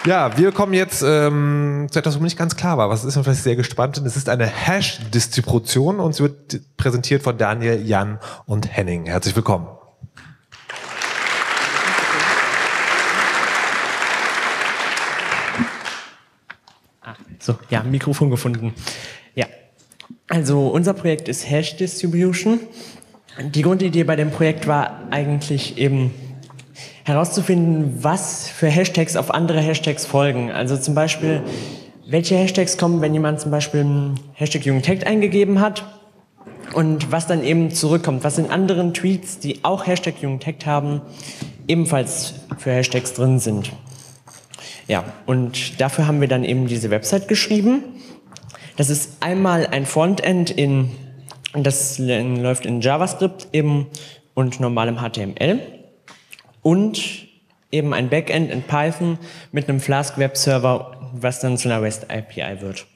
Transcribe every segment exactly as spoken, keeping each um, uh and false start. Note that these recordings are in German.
Ja, wir kommen jetzt ähm, zu etwas, wo mir nicht ganz klar war. Was ist, und vielleicht sehr gespannt bin. Es ist eine Hash-Distribution und sie wird präsentiert von Daniel, Jan und Henning. Herzlich willkommen. Ah, so, ja, Mikrofon gefunden. Ja, also unser Projekt ist Hash Distribution. Die Grundidee bei dem Projekt war eigentlich eben herauszufinden, was für Hashtags auf andere Hashtags folgen. Also zum Beispiel, welche Hashtags kommen, wenn jemand zum Beispiel einen Hashtag Jugendhackt eingegeben hat und was dann eben zurückkommt, was in anderen Tweets, die auch Hashtag Jugendhackt haben, ebenfalls für Hashtags drin sind. Ja, und dafür haben wir dann eben diese Website geschrieben. Das ist einmal ein Frontend, in, das läuft in JavaScript eben und normalem H T M L. Und eben ein Backend in Python mit einem Flask Webserver, was dann zu einer REST A P I wird.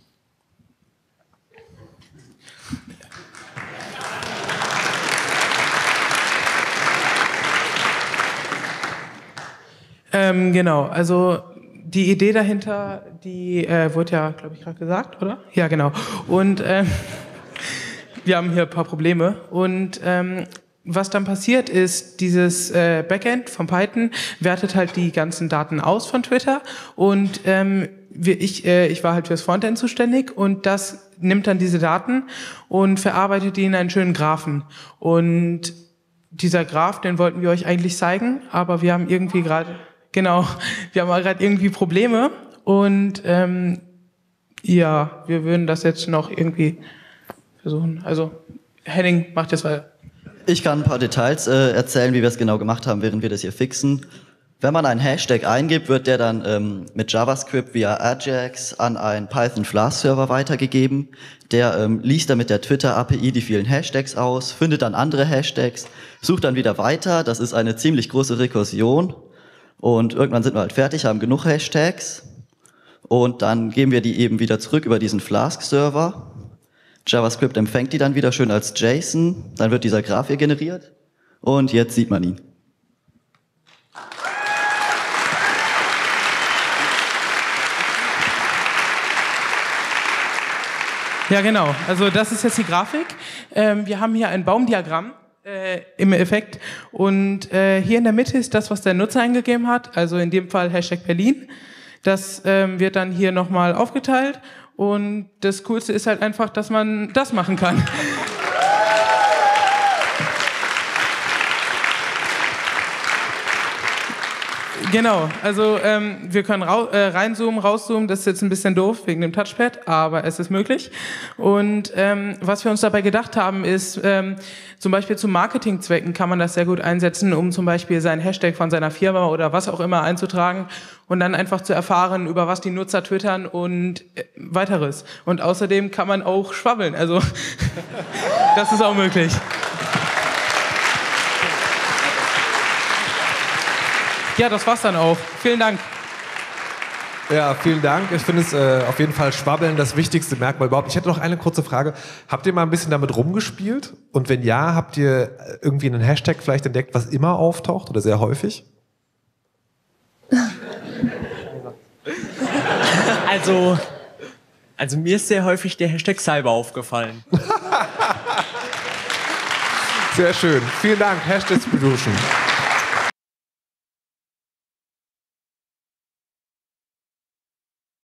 Ähm, genau, also die Idee dahinter, die äh, wurde ja, glaube ich, gerade gesagt, oder? Ja, genau. Und ähm, wir haben hier ein paar Probleme. Und ähm, was dann passiert ist, dieses äh, Backend von Python wertet halt die ganzen Daten aus von Twitter und ähm, wir, ich, äh, ich war halt fürs Frontend zuständig und das nimmt dann diese Daten und verarbeitet die in einen schönen Graphen. Und dieser Graph, den wollten wir euch eigentlich zeigen, aber wir haben irgendwie gerade, genau, wir haben gerade irgendwie Probleme und ähm, ja, wir würden das jetzt noch irgendwie versuchen. Also Henning macht jetzt weiter. Ich kann ein paar Details äh, erzählen, wie wir es genau gemacht haben, während wir das hier fixen. Wenn man einen Hashtag eingibt, wird der dann ähm, mit JavaScript via Ajax an einen Python Flask Server weitergegeben. Der ähm, liest dann mit der Twitter A P I die vielen Hashtags aus, findet dann andere Hashtags, sucht dann wieder weiter. Das ist eine ziemlich große Rekursion. Und irgendwann sind wir halt fertig, haben genug Hashtags. Und dann geben wir die eben wieder zurück über diesen Flask Server. JavaScript empfängt die dann wieder schön als JSON, dann wird dieser Graph hier generiert und jetzt sieht man ihn. Ja, genau. Also das ist jetzt die Grafik. Ähm, wir haben hier ein Baumdiagramm äh, im Effekt und äh, hier in der Mitte ist das, was der Nutzer eingegeben hat, also in dem Fall Hashtag Berlin. Das ähm, wird dann hier nochmal aufgeteilt. Und das Coolste ist halt einfach, dass man das machen kann. Genau, also ähm, wir können rau äh, reinzoomen, rauszoomen, das ist jetzt ein bisschen doof wegen dem Touchpad, aber es ist möglich. Und ähm, was wir uns dabei gedacht haben, ist, ähm, zum Beispiel zu Marketingzwecken kann man das sehr gut einsetzen, um zum Beispiel seinen Hashtag von seiner Firma oder was auch immer einzutragen und dann einfach zu erfahren, über was die Nutzer twittern und äh, weiteres. Und außerdem kann man auch schwabbeln, also das ist auch möglich. Ja, das war's dann auch. Vielen Dank. Ja, vielen Dank. Ich finde es äh, auf jeden Fall Schwabbeln das wichtigste Merkmal überhaupt. Ich hätte noch eine kurze Frage. Habt ihr mal ein bisschen damit rumgespielt? Und wenn ja, habt ihr irgendwie einen Hashtag vielleicht entdeckt, was immer auftaucht oder sehr häufig? Also, also mir ist sehr häufig der Hashtag Cyber aufgefallen. Sehr schön. Vielen Dank. Hash Distribution.